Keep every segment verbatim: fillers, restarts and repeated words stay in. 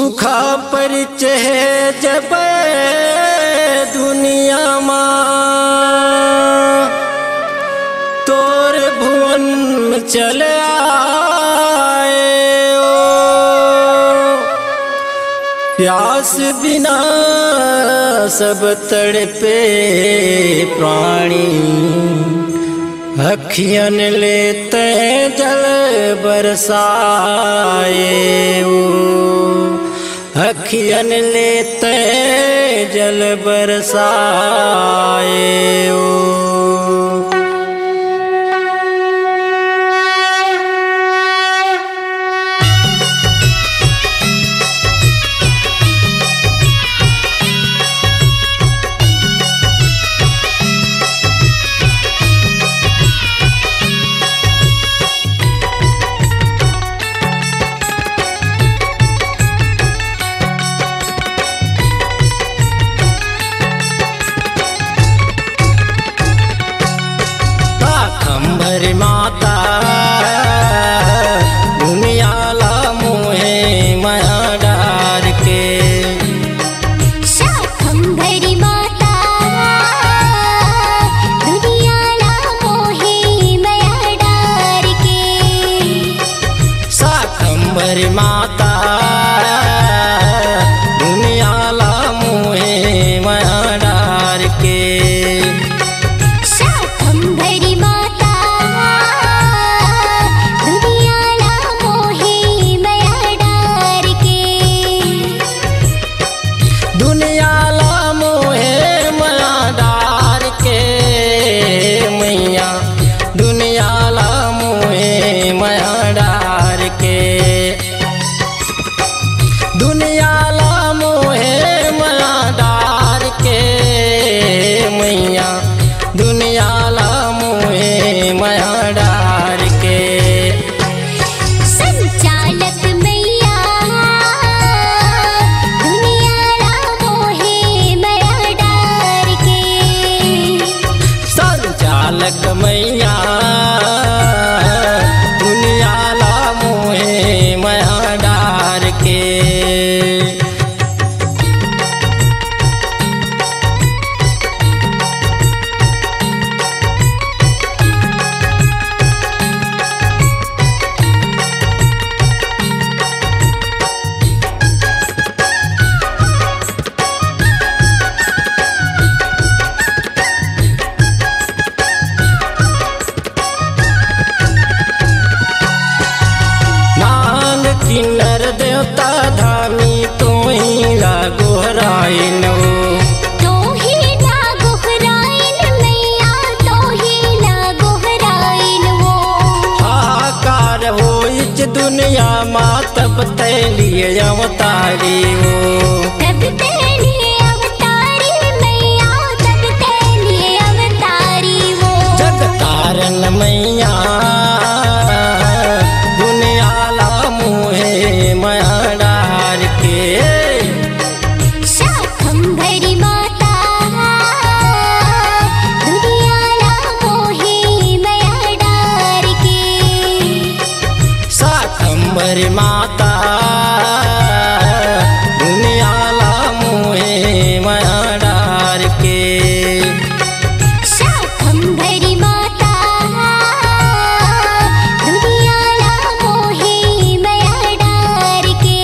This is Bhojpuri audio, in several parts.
सूखा परिचय जब दुनिया माँ तोर भुवन चल आए ओ प्यास बिना सब तड़पे प्राणी अखियन लेते जल बरसाए ओ अखियन लेते जल बरसाए ओ खंभर माता दुनियाला मोहे माया डार के शाखंभरी माता दुनियाला मोहे माया डार के शाखंभरी माता दुनियाला मोहे माया डार के दुनियाला मोहे माया डार के मैया दुनियाला मोहे माया डार के संचालक मैया दुनियाला मोहे माया डार के संचालक मैया दुनियाला मोहे माया डार के किन्नर देवता धामी तो ही लागो हराइन तो ही लागो हराइन मैया तो ही लागो हराइन वो हाहाकार हो इस दुनिया माँ तब ते लिए अवतारी वो तब ते लिए अवतारी मैया तब ते लिए अवतारी वो जगतारन मैया माया डार के शाखंभरी माता दुनियाला मोहे माया डार के शाखंभरी माता दुनियाला मोहे माया डार के शाखंभरी माता दुनियाला मोहे माया डार के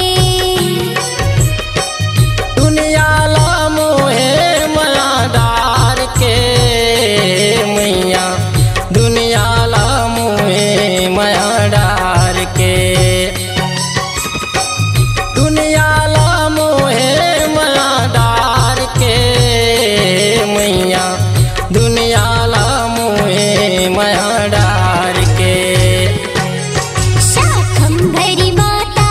दुनियाला मोहे माया डार के मैया दुनियाला मोहे माया डार के दुनियाला मोहे माया डार के मैया दुनियाला मोहे माया डार के शाखंभरी माता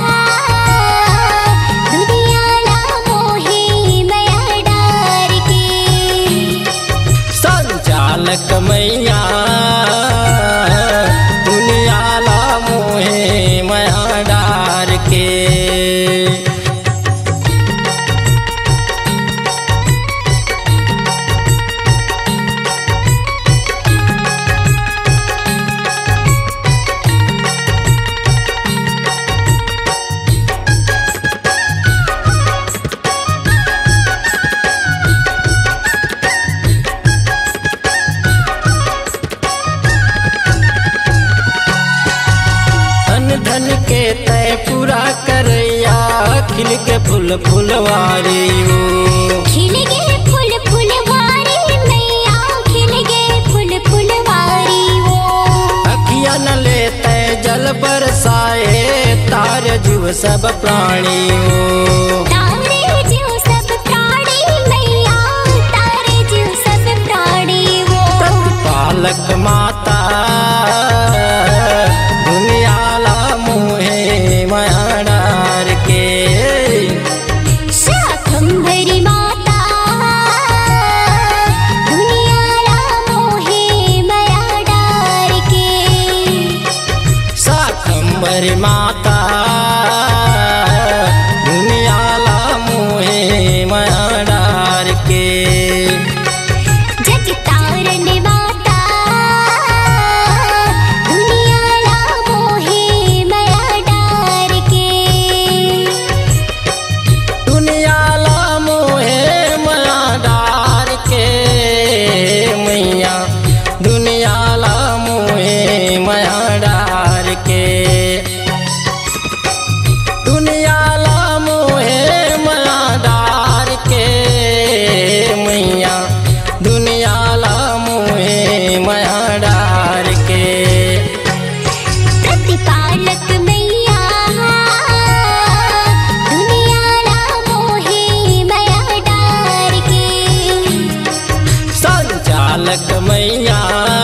दुनियाला मोहे माया डार के संचालक मैया दुनियाला मोहे माया डार के फूल फुलवारी हो। खिल गए फूल फुलवारी मैया खिल गए फूल फुलवारी वो। अखिया न लेते जल बरसाए तार जीव सब प्राणी हो। तारे जीव सब प्राणी मैया तारे जीव सब प्राणी वो। पालक माता दुनिया ला मोहे माया डार के। शाकंभरी माता दुनिया ला मोहे माया डार के। शाकंभरी माता दुनिया ला मोहे माया डार के। जगतारण माता दुनिया ला मोहे माया डार के। दुनिया ला मोहे माया डार के मैया दुनिया ला मोहे माया डार के। दुनिया ला मोहे माया डार के मैया दुनिया ला मोहे माया डार के। प्रतिपालक मैया दुनिया ला मोहे माया डार के। संचालक मैया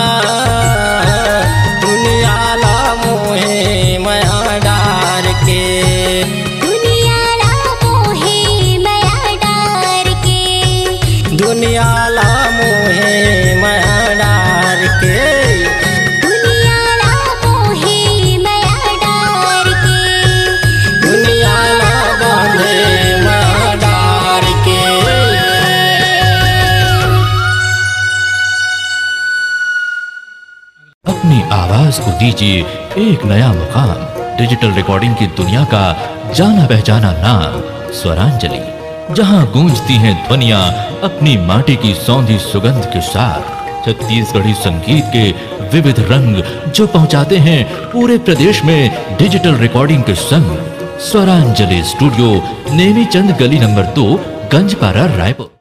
दुनिया ला मोहे माया डार के। दुनिया ला मोहे माया डार के। दुनिया ला मोहे माया डार के। दुनिया ला मोहे माया डार के। दुनिया ला मोहे माया डार के। अपनी आवाज को दीजिए एक नया मुकाम। डिजिटल रिकॉर्डिंग की दुनिया का जाना पहचाना नाम स्वरांजलि, जहां गूंजती हैं ध्वनियां अपनी माटी की सौंधी सुगंध के साथ। छत्तीसगढ़ी संगीत के विविध रंग जो पहुंचाते हैं पूरे प्रदेश में डिजिटल रिकॉर्डिंग के संग। स्वरांजलि स्टूडियो, नेमी चंद गली नंबर दो, गंजपारा, रायपुर।